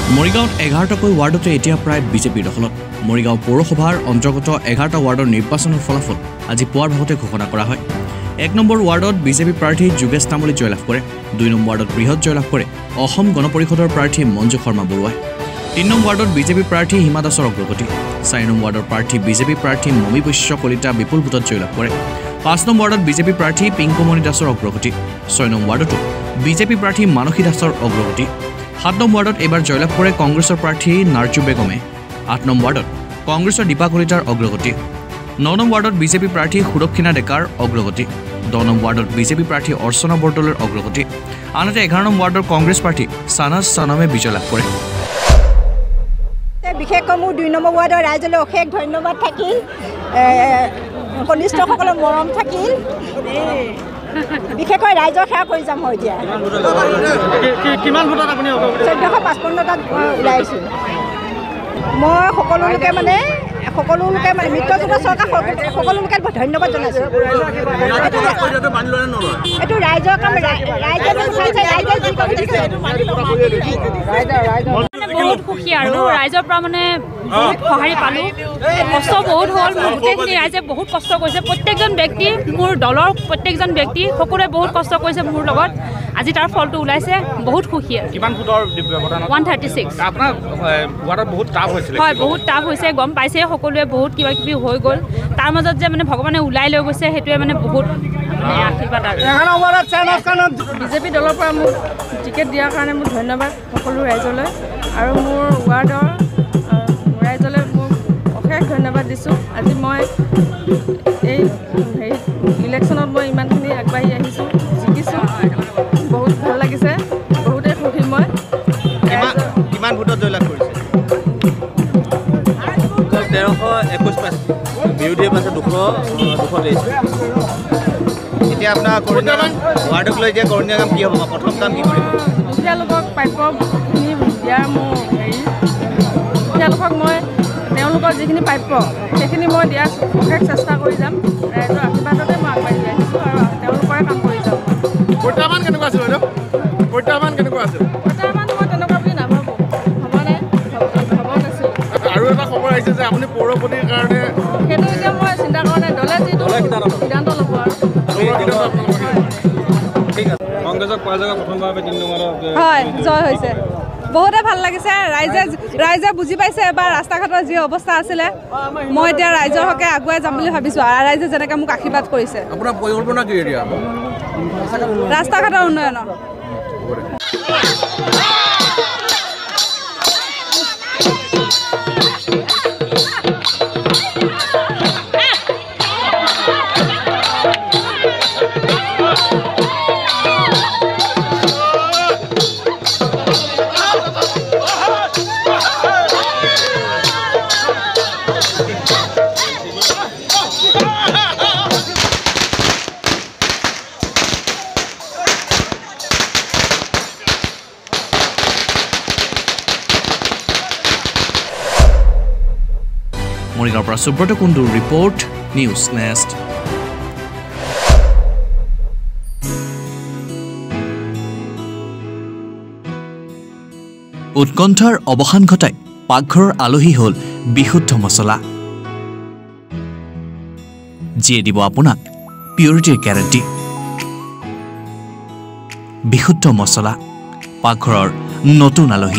মৰিগাঁৱত 11টাকৈ ৱাৰ্ডতে এতিয়া প্ৰায় বিজেপিৰ দখলত। মৰিগাঁও পৌৰসভাৰ অন্তৰ্গত 11টা ৱাৰ্ডৰ নিৰ্বাচনৰ ফলাফল আজি পুৱাৰ ভাগতে ঘোষণা কৰা হয়। 1 নম্বৰ ৱাৰ্ডত বিজেপি প্ৰাৰ্থী যোগেশ তামুলী জয়লাভ কৰে। 2 নম্বৰ ৱাৰ্ডত বৃহৎ জয়লাভ কৰে অসম গণ পৰিষদৰ প্ৰাৰ্থী মঞ্জু শৰ্মা বৰুৱাই। 3 নম্বৰ ৱাৰ্ডত বিজেপি প্ৰাৰ্থী হিমা দাসৰ অগ্ৰগতি। 4 নম্বৰ ৱাৰ্ডৰ প্ৰাৰ্থী বিজেপি প্ৰাৰ্থী মমী বৈশ্য কলিতা বিপুল ভোটত জয়লাভ কৰে। 5 নম্বৰ ৱাৰ্ডত বিজেপি প্ৰাৰ্থী পিংকুমণি দাসৰ অগ্ৰগতি। 6 নম্বৰ ৱাৰ্ডতো বিজেপি প্ৰাৰ্থী মানসী দাসৰ অগ্ৰগতি। 7 নম্বৰ ৱাৰ্ডত এবাৰ জয়লাভ কৰে কংগ্ৰেছৰ প্ৰাৰ্থী নাৰ্জু বেগমে। 8 নম্বৰ ৱাৰ্ডত কংগ্ৰেছৰ দীপা কলিতাৰ অগ্ৰগতি। 9 নম্বৰ ৱাৰ্ডত বিজেপি প্ৰাৰ্থী সুৰক্ষিণা ডেকাৰ অগ্ৰগতি। 10 নম্বৰ ৱাৰ্ডত বিজেপি প্ৰাৰ্থী অৰ্চনা বৰদলৈৰ অগ্ৰগতি। আনহাতে 11 নম্বৰ ৱাৰ্ডৰ কংগ্ৰেছ প্ৰাৰ্থী সানাজ সানামে বিজয় লাভ কৰে। বিশেষকৈ মোৰ 2 নম্বৰ ৱাৰ্ডৰ ৰাইজলৈ অশেষ ধন্যবাদ থাকিল, কনিষ্ঠসকলৰ মৰম থাকিল। বিশেষকৈ ৰাইজৰ সেৱা কৰি যাম মই এতিয়া। কিমান ভোটত আপুনি 1455টাত ওলাইছোঁ। মই সকলোকে মিত্ৰজোঁটৰ চৰকাৰ সকলোকে ধন্যবাদ জনাইছোঁ। এইটো ৰাইজৰ কাম, বহুত সুখী আৰু ৰাইজৰ পৰা মানে বহুত সঁহাৰি পালোঁ। কষ্ট বহুত হ'ল, মোৰ গোটেইখিনি ৰাইজে বহুত কষ্ট কৰিছে। প্ৰত্যেকজন ব্যক্তি, মোৰ দলৰ প্ৰত্যেকজন ব্যক্তি সকলোৱে বহুত কষ্ট কৰিছে মোৰ লগত। আজি তাৰ ফলটো ওলাইছে, বহুত সুখী। কিমান ভোটৰ ব্যৱধান? 136। আপোনাৰ ৱাৰ্ডত বহুত টাফ হৈছিল। হয়, বহুত টাফ হৈছে, গম পাইছে সকলোৱে, বহুত কিবা কিবি হৈ গ'ল। তাৰ মাজত যে মানে ভগৱানে ওলাই লৈ গৈছে সেইটোৱে মানে বহুত আশীৰ্বাদ। বিজেপি দলৰ পৰা মোক টিকেট দিয়াৰ কাৰণে মোক ধন্যবাদ সকলো ৰাইজলৈ, আৰু মোৰ ৱাৰ্ডৰ ৰাইজলৈ মোক অশেষ ধন্যবাদ দিছোঁ। আজি মই এই ইলেকশ্যনত মই ইমানখিনি আগবাঢ়ি আহিছোঁ, জিকিছোঁ, বহুত ভাল লাগিছে, বহুতেই সুখী মই। কিমান ভোটত জয়লাভ কৰিছে? 1321 পাইছে, বিৰোধীয়ে পাইছে 223। এতিয়া আপোনাৰ কৰণীয় ৱাৰ্ডক লৈ এতিয়া কৰণীয় কাম কি হ'ব? প্ৰথম কাম কি কৰিব? দুখীয়া লোকক প্ৰাপ্যখিনি দিয়াৰ মোৰ দুখীয়া লোকক মই তেওঁলোকৰ যিখিনি প্ৰাপ্য সেইখিনি মই দিয়াৰ অশেষ চেষ্টা কৰি যাম। ৰাইজৰ আশীৰ্বাদতে মই আগবাঢ়ি আহিছোঁ আৰু তেওঁলোকৰে কাম কৰি যাম। প্ৰত্যাহ্বান কেনেকুৱা আছিল বাইদেউ? প্ৰত্যাহ্বান কেনেকুৱা আছিল? প্ৰত্যাহ্বান মই তেনেকুৱা বুলি নাভাবোঁ, ভবা নাই, ভবা নাছিলোঁ। আৰু এটা খবৰ আহিছে যে আপুনি পৌৰপতিৰ কাৰণে, সেইটো এতিয়া মই চিন্তা কৰা নাই, দলে যিটো সিদ্ধান্ত ল'ব আৰু। হয়, জয় হৈছে, বহুতে ভাল লাগিছে। ৰাইজে বুজি পাইছে এবাৰ ৰাস্তা ঘাটৰ যি অৱস্থা আছিলে। মই এতিয়া ৰাইজৰ হকে আগুৱাই যাম বুলি ভাবিছোঁ, আৰু ৰাইজে যেনেকৈ মোক আশীৰ্বাদ কৰিছে। আপোনাৰ পৰিকল্পনা কি এতিয়া? ৰাস্তা ঘাটৰ উন্নয়নৰ। মৰিগাঁৱৰ পৰা সুব্ৰত কুণ্ডুৰ ৰিপৰ্ট, নিউজ নেষ্ট। উৎকণ্ঠাৰ অৱসান ঘটাই পাকঘৰৰ আলহী হ'ল বিশুদ্ধ মছলা, যিয়ে দিব আপোনাক পিউৰিটিৰ গেৰাণ্টি। বিশুদ্ধ মছলা, পাকঘৰৰ নতুন আলহী।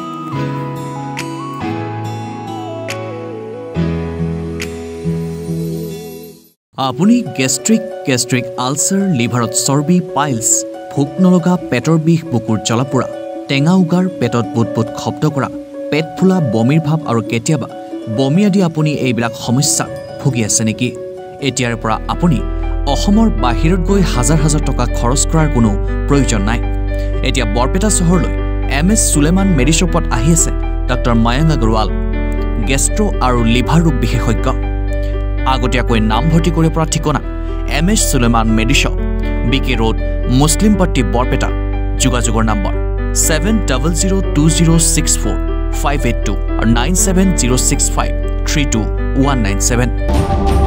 আপুনি গেষ্ট্ৰিক আলচাৰ, লিভাৰত চৰ্বি, পাইলছ, ভোক নলগা, পেটৰ বিষ, বুকুৰ জ্বলাপোৰা, টেঙা উগাৰ, পেটত বুট শব্দ কৰা, পেট ফুলা, বমিৰ ভাৱ আৰু কেতিয়াবা বমি আদি আপুনি এইবিলাক সমস্যাত ভুগি আছে নেকি? এতিয়াৰ পৰা আপুনি অসমৰ বাহিৰত গৈ হাজাৰ হাজাৰ টকা খৰচ কৰাৰ কোনো প্ৰয়োজন নাই। এতিয়া বৰপেটা চহৰলৈ MS সুলেমান মেডিশ্বপত আহি আছে ডক্টৰ মায়াংক আগৰৱাল, গেষ্ট্ৰ আৰু লিভাৰ ৰোগ বিশেষজ্ঞ। আগতীয়াকৈ নামভৰ্তি কৰিব পৰা ঠিকনা MS Suleman medishop, BK road, Muslimpatti, Barpeta. যোগাযোগৰ নম্বৰ 7002064582 আৰু 9706532197।